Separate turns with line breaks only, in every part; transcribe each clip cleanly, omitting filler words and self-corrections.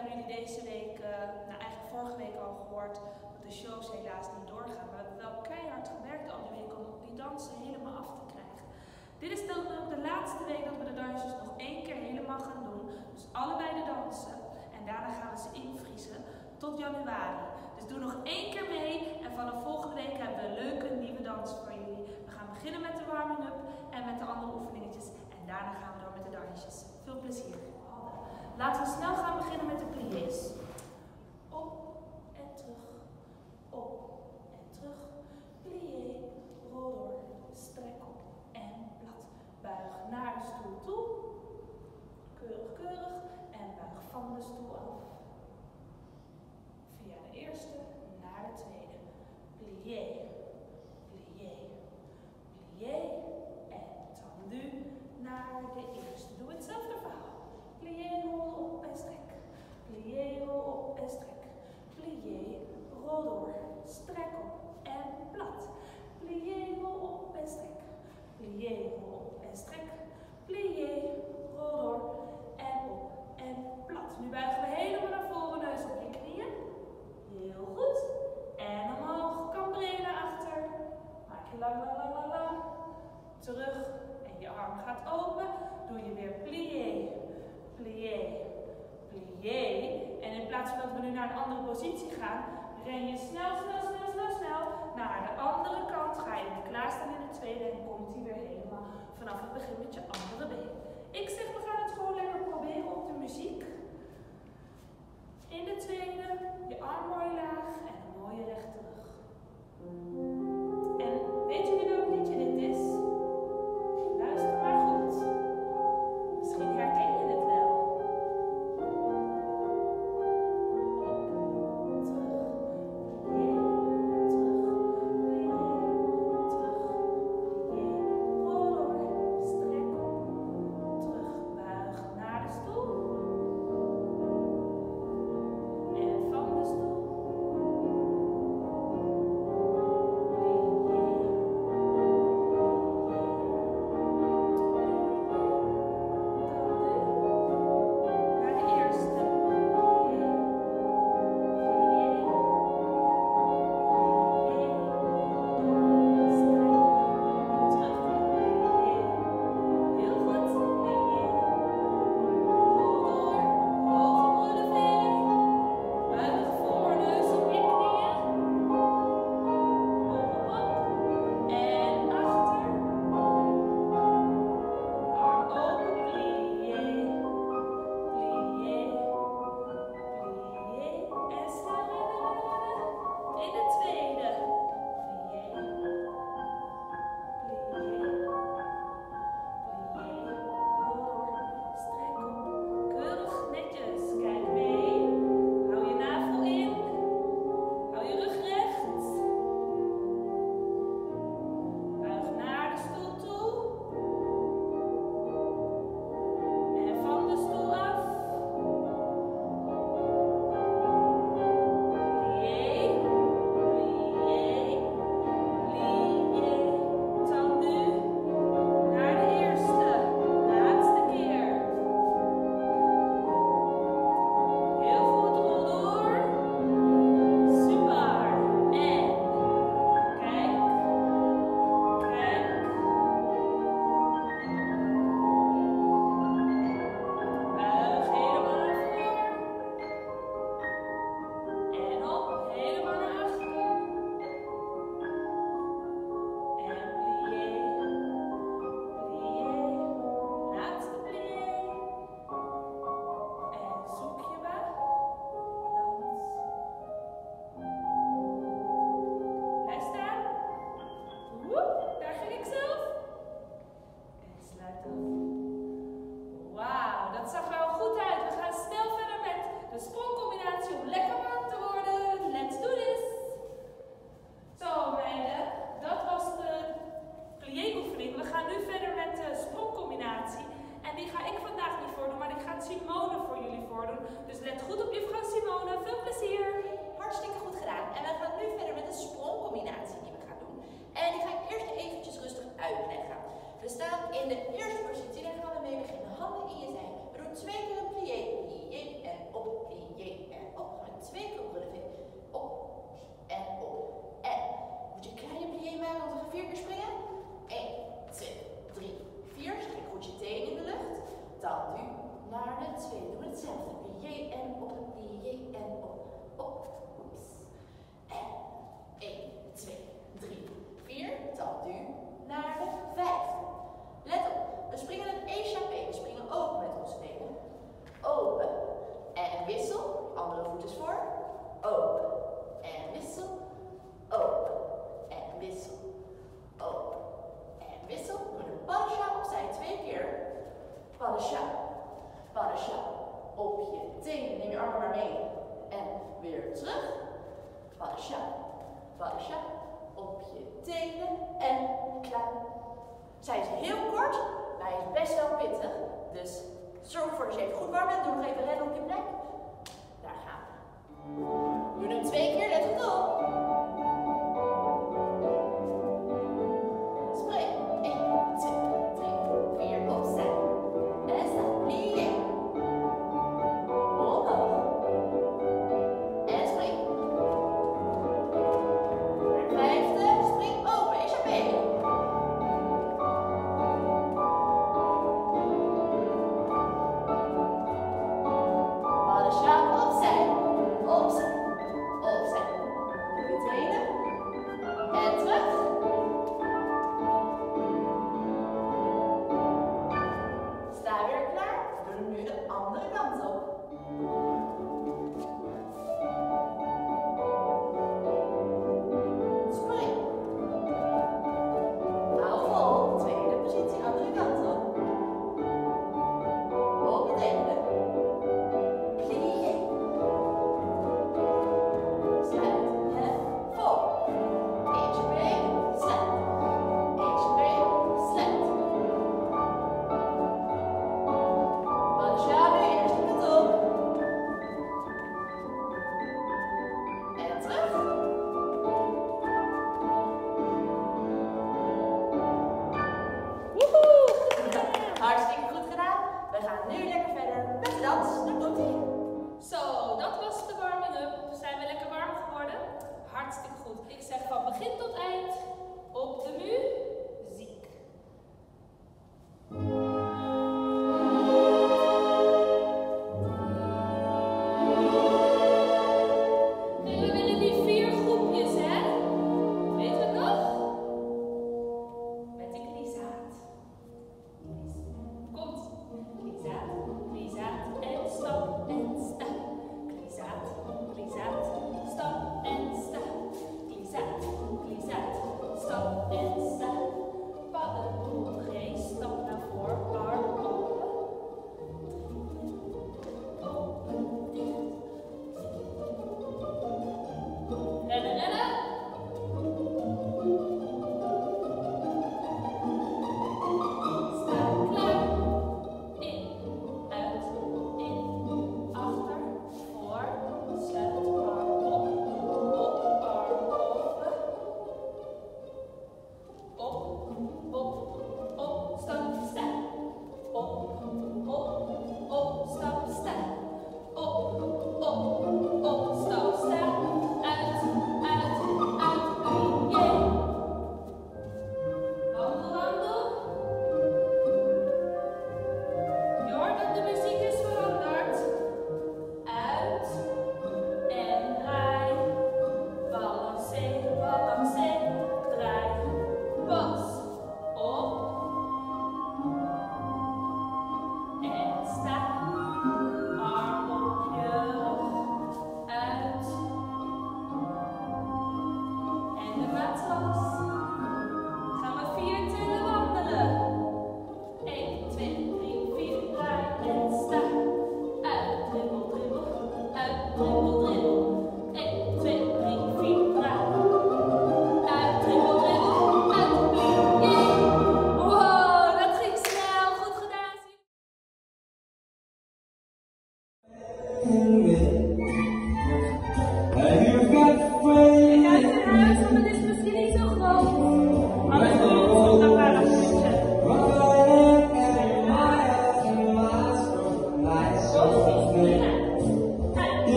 hebben jullie deze week, nou eigenlijk vorige week al gehoord, dat de shows helaas niet doorgaan. Maar we hebben wel keihard gewerkt al die week om die dansen helemaal af te krijgen. Dit is dan ook de laatste week dat we de dansjes nog 1 keer helemaal gaan doen. Dus allebei de dansen. En daarna gaan we ze invriezen tot januari. Dus doe nog 1 keer mee. En vanaf volgende week hebben we een leuke nieuwe dans voor jullie. We gaan beginnen met de warming-up en met de andere oefeningetjes. En daarna gaan we door met de dansjes. Veel plezier. Laten we snel gaan beginnen met de pliés. Op en terug. Op en terug. Plié. Rol door. Strek op en plat. Buig naar de stoel toe. Keurig, keurig. En buig van de stoel af. Via de eerste naar de tweede. Plié. Plié. Plié. En tendu naar de eerste. Doe hetzelfde verhaal. Plié, rol op en strek. Plié, rol op en strek. Plié, rol door. Strek op en plat. Plié, rol op en strek. Plié, rol op en strek. Plié, rol door en op en plat. Nu buigen we helemaal naar voren, neus op je knieën. Heel goed. En omhoog, cambré naar achter. Maak je lang, lang, lang, lang, lang. Terug. En je arm gaat open. Doe je weer plié. Plié, plié. En in plaats van dat we nu naar een andere positie gaan, ren je snel, snel, snel, snel, snel naar de andere kant. Ga je weer klaarstaan in de tweede en komt hij weer helemaal vanaf het begin met je andere been. Ik zeg, we gaan het gewoon lekker proberen op de muziek. In de tweede, je arm mooi laag en een mooie rechte rug. En weet jullie welk liedje dit is? Luister maar goed. Misschien herken je dit wel. Plié,
4 keer springen. 1, 2, 3, 4. Strek goed je teen in de lucht. Dan nu naar de tweede. Doe hetzelfde. Plié en op, plié en op. Op. Oeps. En 1, 2, 3, 4. Dan nu naar de vijfde. Let op, we springen een échappé. We springen open met onze benen. Open. En wissel. Andere voet is voor. Open. En wissel. Open. En wissel. Open. En wissel. Doe de paddenschap opzij 2 keer. Paddenschap. Paddenschap. Op je tenen. Neem je armen maar mee. En weer terug. Paddenschap. Paddenschap. Op je tenen. En klaar. Zij is heel kort, maar hij is best wel pittig. Dus zorg ervoor dat je even goed warm bent. Doe nog even rennen op je plek. Daar gaan we. Doe hem 2 keer, let goed op. Spring. 1, 2, 3, 4. Opzij. En staan. Plié. Omhoog. En spring. Naar de vijfde. Spring open. Échappé. Paddenschap opzij. Opzij. Opzij.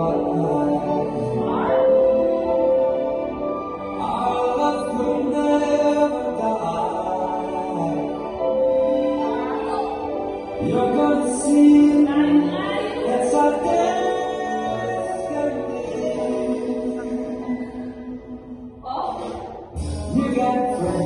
You're gonna see that's our destiny. You got friends.